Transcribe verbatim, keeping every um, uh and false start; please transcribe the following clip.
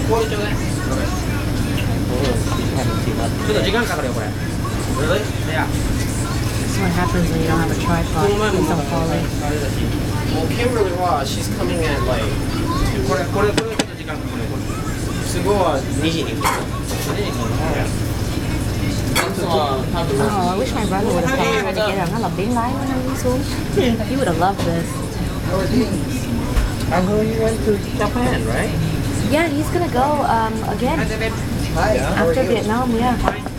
氷ちょうだい。ちょっと時間かかるよこれ。Really? Yeah. That's what happens when you don't have a tripod. Things don't fall in. Well, Kimberly wa she's coming at like これこれこれちょっと時間かかるよこれ。すごいはにじに来る。 Oh, I wish my brother would have come trying to get him. Nó là biến lái nó đi xuống. He would have loved this. I heard you went to Japan, right? Yeah, he's gonna go um, again Hi. after Vietnam. Yeah.